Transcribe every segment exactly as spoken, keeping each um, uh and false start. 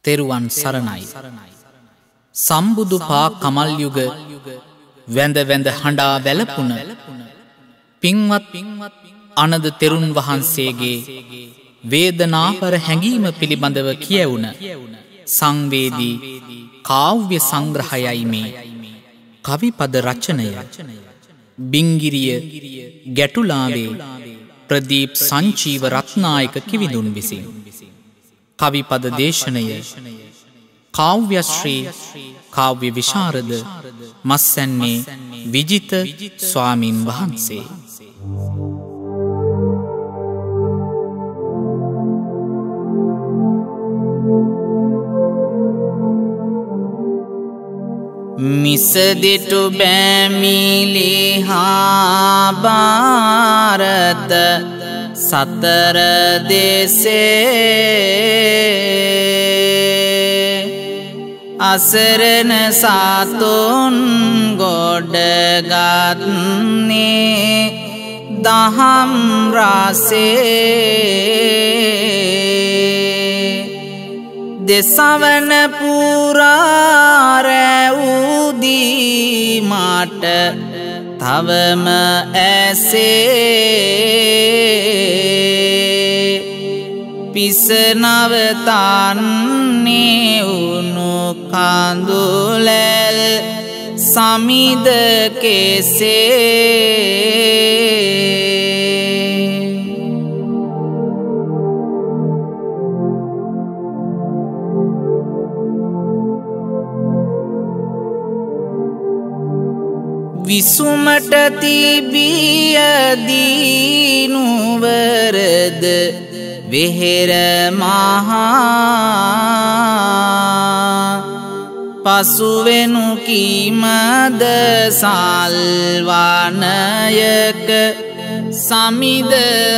තෙරුවන් සරණයි. සම්බුදු පා කමල් යුග වැඳ වැඳ හඬා වැළපුණ පින්වත් අනද තෙරුන් වහන්සේගේ වේදනාපර හැඟීම පිළිබඳව කියවුණ සංවේදී කාව්‍ය සංග්‍රහයයි මේ කවිපද රචනය. බිංගිරිය ගැටුලාවේ ප්‍රදීප් සංචීව රත්නායක කිවිඳුන් විසින් කවිපද දේශනය කාව්‍යශ්‍රී කාව්‍ය විශාරද මස්සැන්නේ විජිත ස්වාමින් වහන්සේ. මිසදිටු බෑමිලිහා භාරත සතර දෙසේ අසරණ සතුන් ගොඩගත්නේ දහම් රසේ දෙසවන පුරාරැවුදී මට තවම ඇසේ පිසනවතන්නේ උුණු කඳුලැල් සමිද කෙසේ විසුමට තිබියදීනුවරද වෙහෙර මහා පසුවෙනු කීමද සල්වනයක සමිද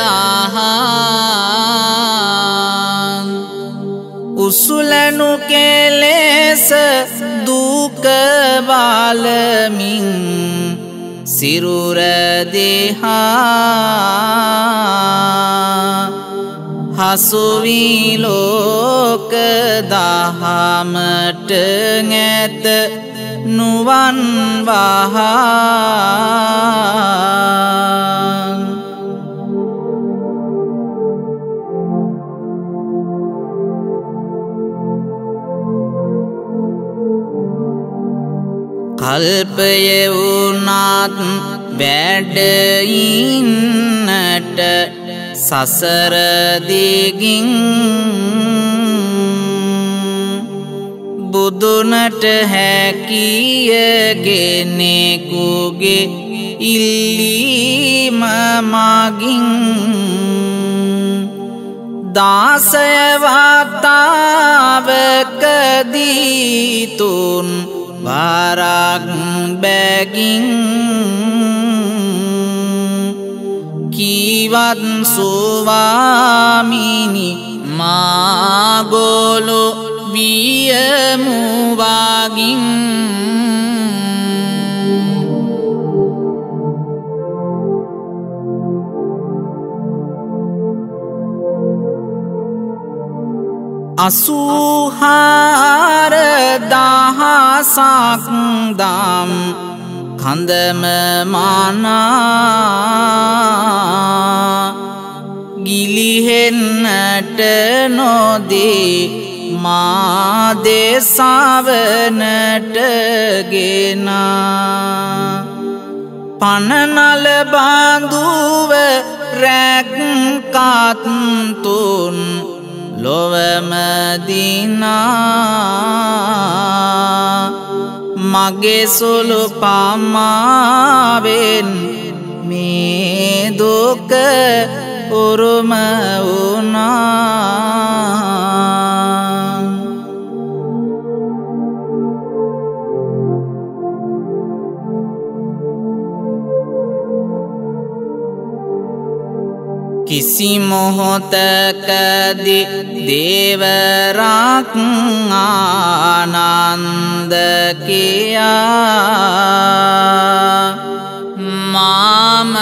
ආහා උසුලනු කෙලෙස දුක බලමින් සිරුර දෙහා හසුවිලෝක දහමට නැත නුවන් වහා කල්පය වුණත් වැඩ ඉන්නට සසර දිගින් බුදුනට හැකිය කෙනෙකුගේ ඉල්ලීම මගින් දාසය වතාවකදී තුන් වරක් බැගින් කීවත් සුවාමිනි මාගොලු වියමුවගින් අසූහාර දහසක් දම් කඳම මනා ගිලිහෙන්නට නොදී මා දේශවනට ගෙනා පනනල බඳුව රැක්කත් තුන් ලොවම දිනා මගේ සුළු පමාවෙන් මේ දුක උරුම වුණා. කිසි මොහොතකදී දේවරක් ආනන්ද කියා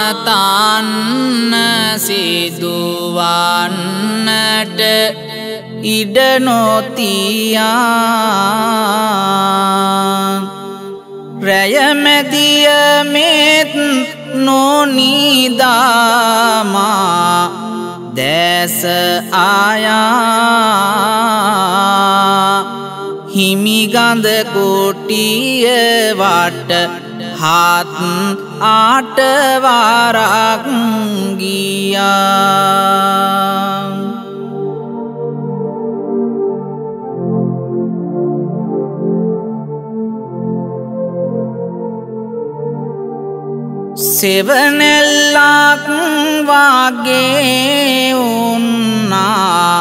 මාමතන්න සිදුවන්නට ඉඩ නොතියා රැය මැදිය මෙත් නොනිදාමා දැස ආයා හිමිගඳ කොටිය වට හත් ආට වාරක් ගියා සෙවණැල්ලක් වාගේ උන්නා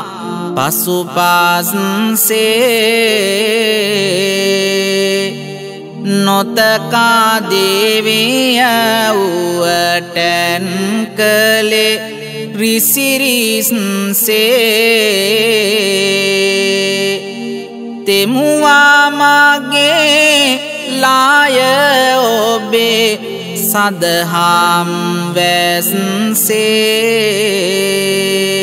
පසුපස්සේ නොතකා දේවිය වුවටැන් කළේ රිසිරිස්සේ තෙමුවා මගේ ලාය ඔබේ සදහම් වැස්සේ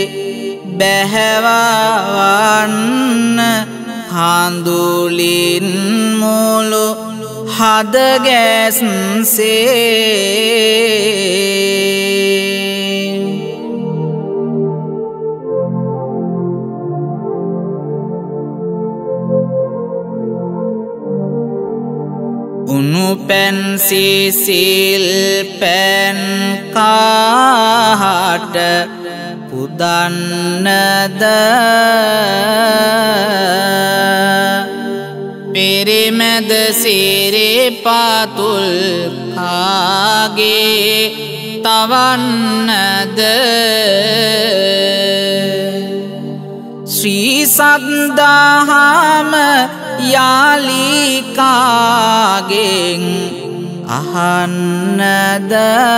බැහැවවන්න හඳුලින් මුළු හදගැස්සේ උණු පැන් සිසිල් පැන් කාහට පුදන්නද පෙරමැද සිරිපතුල් කාගේ තවන්නද ශ්‍රී සද්ධාම යාලිකාගෙන් අහන්නද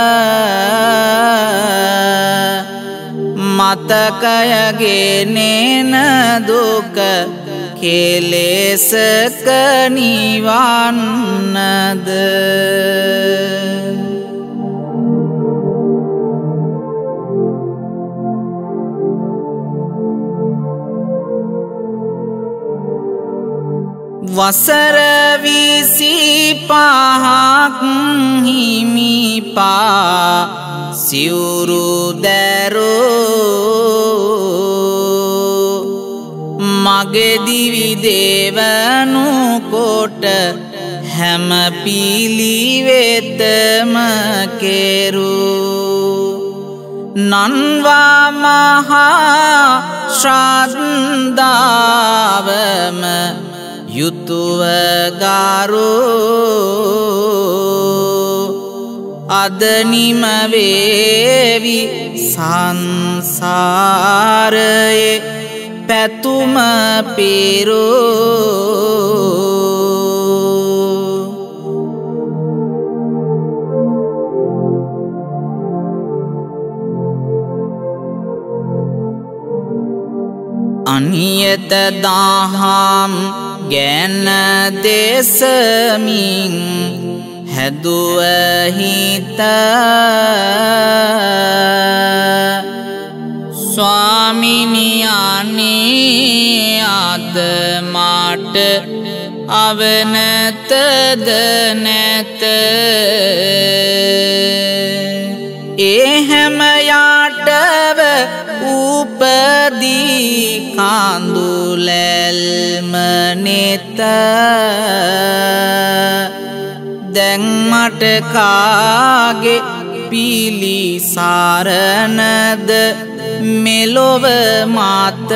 මතකයගෙනෙන දුක කෙලෙසක නිවන්නද වසර විසි පහක් හිමිපා සිවුරු දැරෝ මගෙදිවි දේවනු කොට හැම පිළිවෙතම කෙරූ නන්වා මහා ශ්‍රද්ධාවම යුතුව ගාරෝ අද නිම වේවි සංසාරයේ පැතුම පෙරෝ අනියත දහම් ගැන දෙසමින් හැදුව හිත ස්වාමිනියනේ අද මට අවනතද නැත ඒ හැම යාටව උපදී කඳුලැල්ම නෙත දැන් මට කාගේ පිලිසරණද මෙලොව මත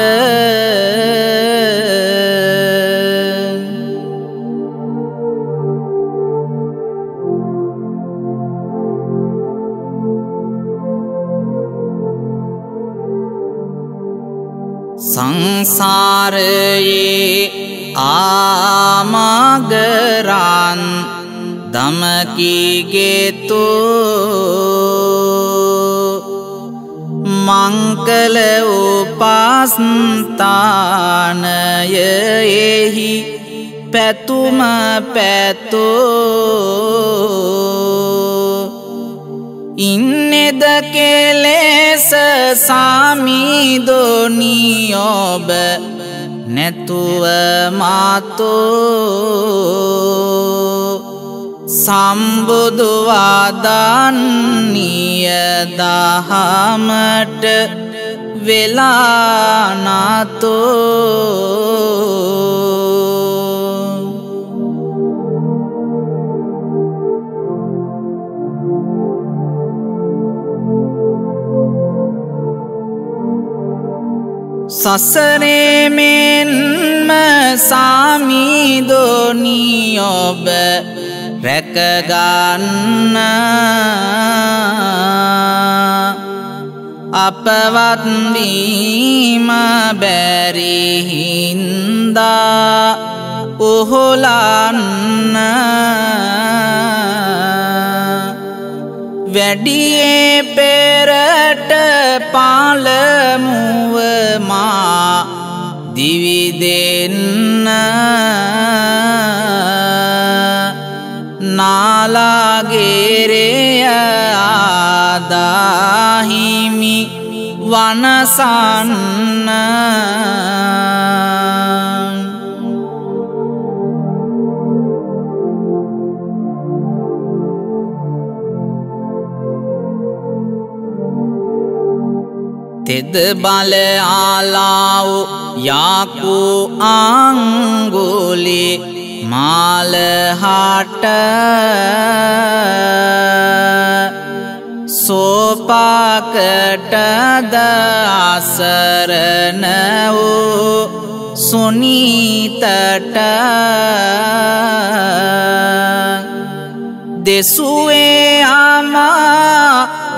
සංසාරයේ ආමගරන් දමකිගෙතු මංකල උපස්ථානයෙහි පැතුම පැතෝ ඉන්නෙද කෙලෙස සාමිදොනි ඔබ නැතුව මාතෝ සම්බුදු වදන්නීය දහමට වෙලා නාතෝ සසරේ මෙන්ම සාමිදෝනී ඔබ රැකගන්න අපවත් වීම බැරි හින්දා උහුලන්න වැඩියේ පෙරට පාලමුව මා දිවිදෙන්න නාලාගේරය ආදාහිමි වනසන්න තෙද බල ආලාවු යාකු අංගුලි මාලහට සෝපාකට දාසරණ වූ සුනීතට දෙසුවේ අමා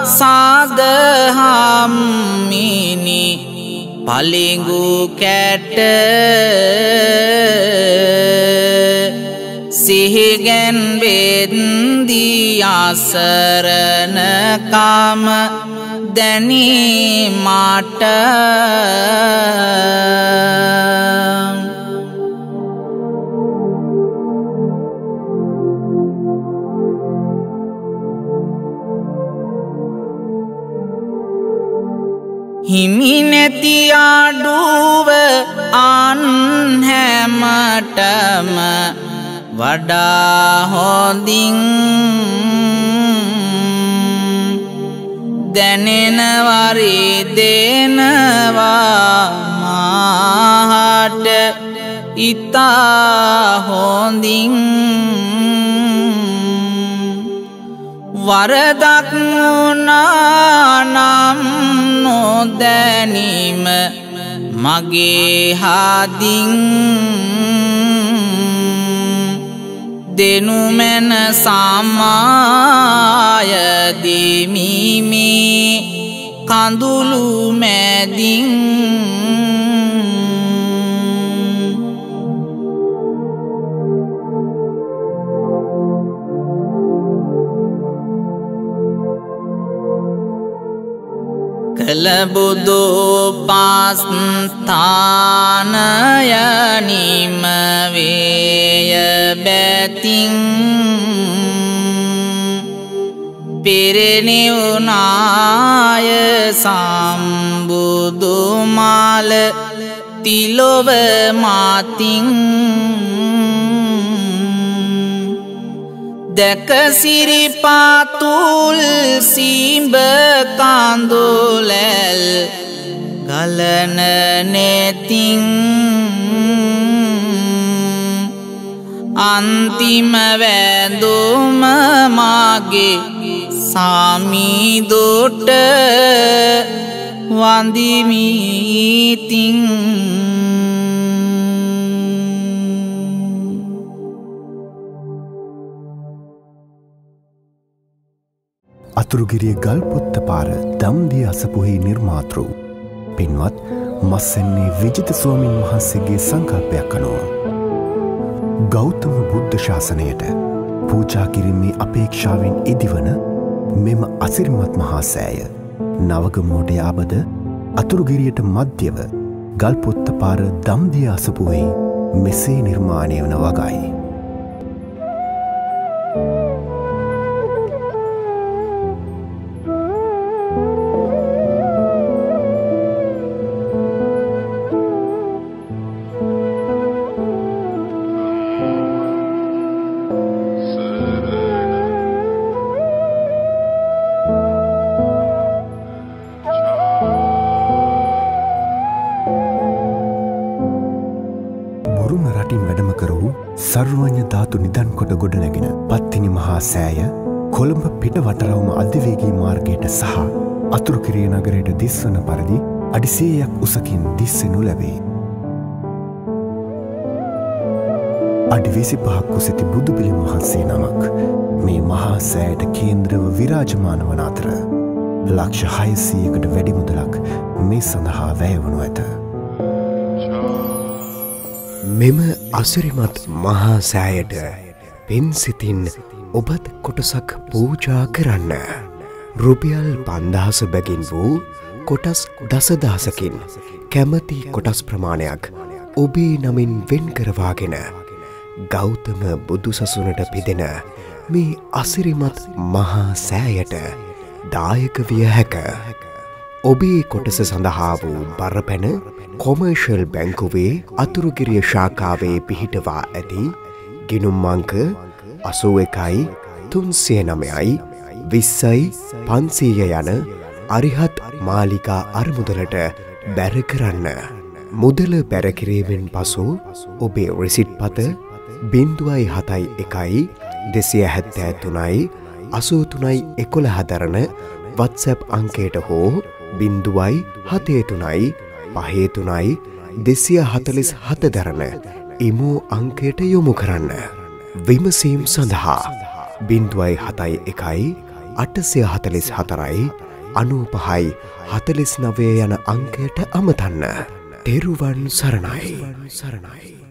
සාදහම්මිනි පලිඟු කැට සිහිගෙන් වෙද්දී අසරණ කාම දැනීමට හිමි නැති ආඩුව අන් හැමතෙම වඩා හොඳින් දැනෙන වරි දෙනවා මාහට ඉතා හොඳින් වරදක් වුණා නම් නොදැනීම මගේ හදින් දෙනු මැන සමාය දෙමිමි කඳුළු මැදින් කලබුදු පාස්ථානයනිම වේය බැතින් පිරිනිවුනාය සම්බුදු මාල තිලොව මාතින් දැක සිරිපාතුල් සීඹ කඳුලැල් ගලන නෙතින් අන්තිම වැඳුම මාගේ සාමිදුට වඳිමිතින් අතුරුගිරිය ගල්පොත්ත පාර දම්දිය අසපුහි නිර්මාතෘ පින්වත් මස්සෙන්නේ විජිත ස්වාමින් වහන්සේගේ සංකල්පයක් අනුව ගෞතම බුද්ධ ශාසනයට පූජා කිරීමේ අපේක්ෂාවෙන් ඉදිවන මෙම අසිරිමත් මහා සෑය නවගමුවට යාබද අතුරුගිරියට මධ්‍යව ගල්පොත්ත පාර දම්දිය අසපුහි මෙසේ නිර්මාණය වන වගයි. බුරුම රටින් වැඩම කරවූ සර්වඥ ධාතු නිදන් කොට ගොඩනැගෙන පත්තිනි මහා සෑය කොළඹ පිට වටරවුම අධිවේගී මාර්ගයට සහ අතුරුකිරිය නගරයට දිස්වන පරිදි අඩිසේයක් උසකින් දිස්සෙනු ලැබේ. අඩි විසි පහක් උසැති බුදුපිළිම වහන්සේ නමක් මේ මහා සෑයට කේන්ද්‍රව විරාජමාන වන අතර ලක්ෂ හයසීයකට වැඩි මුදලක් මේ සඳහා වැයවනු ඇත. මෙම අසිරිමත් මහා සෑයට පෙන්සිතින් ඔබත් කොටසක් පූජා කරන්න. රුපියල් පන්දහස බැගින් වූ කොටස් දසදහසකින් කැමති කොටස් ප්‍රමාණයක් ඔබේ නමින් වෙන් කරවාගෙන ගෞතම බුදුසසුනට පිදෙන මේ අසිරිමත් මහා සෑයට දායක විය හැක. ඔබේ කොටස සඳහා වූ බරපැන කොමර්ෂල් බැංකුවේ අතුරුගිරිය ශාඛාවේ පිහිටවා ඇති ගිණුම් අංක අසූ එකයි තුන්සිය නමයයි විස්සයි පන්සීය යන අරිහත් මාලිකා අරමුදලට බැර කරන්න. මුදල බැරකිරීමෙන් පසු ඔබේ රිසිට් පත බින්දුවයි හතයි එකයි දෙසිය හැත්තෑ තුනයි අසූ තුනයි එකොළහ දරන වත්සැප් අංකයට හෝ බින්දුවයි හතේ තුනයි පහේ තුනයි දෙසිය හතලිස් හත දරන ඉමෝ අංකයට යොමු කරන්න. විමසීම් සඳහා බින්දුවයි හතයි එකයි අටසිය හතලිස් හතරයි අනූපහයි හතලිස් නවය යන අංකයට අමතන්න. තෙරුවන් සරණයි සරණයි.